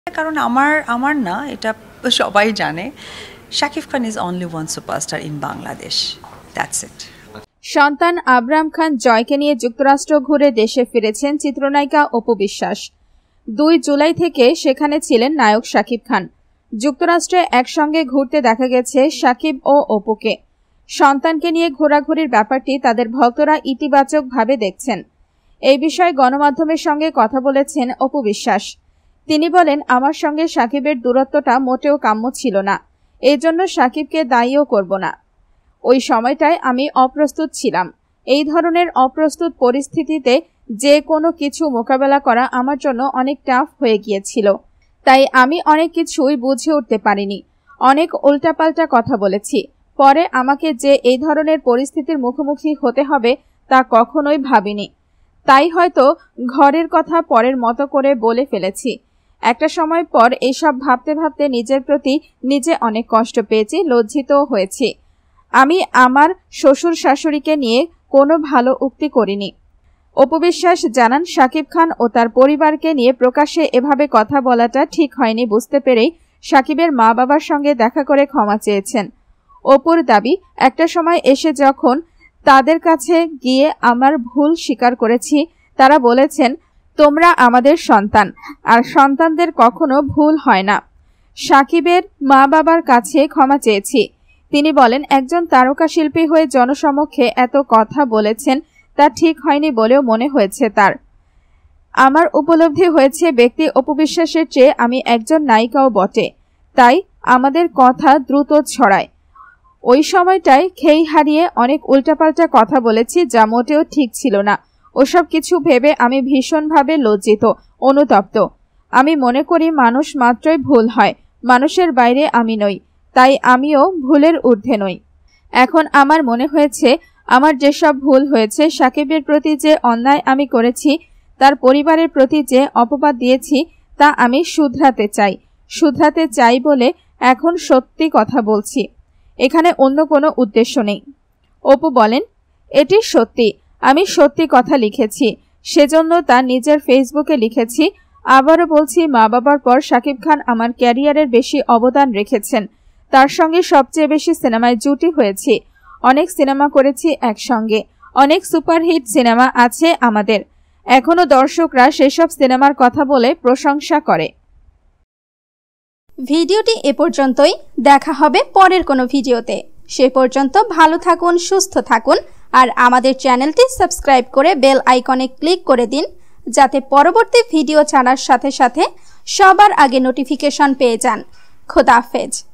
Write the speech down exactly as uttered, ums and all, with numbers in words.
কারণ আমার আমার না এটা সবাই জানে Shakib Khan is only one superstar in Bangladesh, that's it. সন্তান আবরাম খান জয়কে নিয়ে যুক্তরাষ্ট্র ঘুরে দেশে ফিরেছেন চিত্রনায়িকা অপু বিশ্বাস। দুই জুলাই থেকে সেখানে ছিলেন নায়ক শাকিব খান। যুক্তরাষ্ট্রে একসঙ্গে ঘুরতে দেখা গেছে শাকিব ও অপুকে। সন্তানকে নিয়ে ঘোরাঘুরির ব্যাপারটি তাদের ভক্তরা ইতিবাচকভাবে দেখছেন। এই বিষয়ে গণমাধ্যমের সঙ্গে কথা বলেছেন অপু বিশ্বাস। তিনি বলেন, আমার সঙ্গে শাকিবের দূরত্বটা মোটেও কাম্য ছিল না, এই জন্য শাকিবকে দায়ীও করব না। ওই সময়টায় আমি অপ্রস্তুত ছিলাম। এই ধরনের অপ্রস্তুত পরিস্থিতিতে যে কোনো কিছু মোকাবেলা করা আমার জন্য অনেক টাফ হয়ে গিয়েছিল, তাই আমি অনেক কিছুই বুঝে উঠতে পারিনি। অনেক উল্টাপাল্টা কথা বলেছি। পরে আমাকে যে এই ধরনের পরিস্থিতির মুখোমুখি হতে হবে তা কখনোই ভাবিনি, তাই হয়তো ঘরের কথা পরের মতো করে বলে ফেলেছি। একটা সময় পর এইসব ভাবতে ভাবতে নিজের প্রতি নিজে অনেক কষ্ট পেয়েছি, লজ্জিতও হয়েছি। আমি আমার শ্বশুর শাশুড়িকে নিয়ে কোনো ভালো উক্তি করিনি। অপু বিশ্বাস জানান, শাকিব খান ও তার পরিবারকে নিয়ে প্রকাশ্যে এভাবে কথা বলাটা ঠিক হয়নি বুঝতে পেরেই শাকিবের মা বাবার সঙ্গে দেখা করে ক্ষমা চেয়েছেন। অপুর দাবি, একটা সময় এসে যখন তাদের কাছে গিয়ে আমার ভুল স্বীকার করেছি, তারা বলেছেন, তোমরা আমাদের সন্তান, আর সন্তানদের কখনো ভুল হয় না। শাকিবের মা বাবার কাছে ক্ষমা চেয়েছি। তিনি বলেন, একজন তারকা শিল্পী হয়ে জনসমক্ষে এত কথা বলেছেন, তা ঠিক হয়নি বলেও মনে হয়েছে তার। আমার উপলব্ধি হয়েছে ব্যক্তি অপু বিশ্বাসের চেয়ে আমি একজন নায়িকাও বটে, তাই আমাদের কথা দ্রুত ছড়ায়। ওই সময়টায় খেই হারিয়ে অনেক উল্টাপাল্টা কথা বলেছি, যা মোটেও ঠিক ছিল না। ওসব কিছু ভেবে আমি ভীষণভাবে লজ্জিত, অনুতপ্ত। আমি মনে করি মানুষ মাত্রই ভুল হয়, মানুষের বাইরে আমি নই, তাই আমিও ভুলের ঊর্ধ্বে নই। এখন আমার মনে হয়েছে আমার যেসব ভুল হয়েছে, শাকিবের প্রতি যে অন্যায় আমি করেছি, তার পরিবারের প্রতি যে অপবাদ দিয়েছি, তা আমি শুধরাতে চাই শুধরাতে চাই বলে এখন সত্যি কথা বলছি। এখানে অন্য কোনো উদ্দেশ্য নেই। অপু বলেন, এটি সত্যি, আমি সত্যি কথা লিখেছি, সেজন্য তা নিজের ফেসবুকে লিখেছি। আবারও বলছি, মা বাবার পর শাকিব খান আমার ক্যারিয়ারের বেশি অবদান রেখেছেন। তার সঙ্গে সবচেয়ে বেশি সিনেমায় জুটি হয়েছি, অনেক সিনেমা করেছি একসঙ্গে, অনেক সুপারহিট সিনেমা আছে আমাদের। এখনো দর্শকরা সেসব সিনেমার কথা বলে প্রশংসা করে। ভিডিওটি এ পর্যন্তই, দেখা হবে পরের কোনো ভিডিওতে। সে পর্যন্ত ভালো থাকুন, সুস্থ থাকুন, আর আমাদের চ্যানেলটি সাবস্ক্রাইব করে বেল আইকনে ক্লিক করে দিন, যাতে পরবর্তী ভিডিও ছাড়ার সাথে সাথে সবার আগে নোটিফিকেশন পেয়ে যান। খোদা হাফেজ।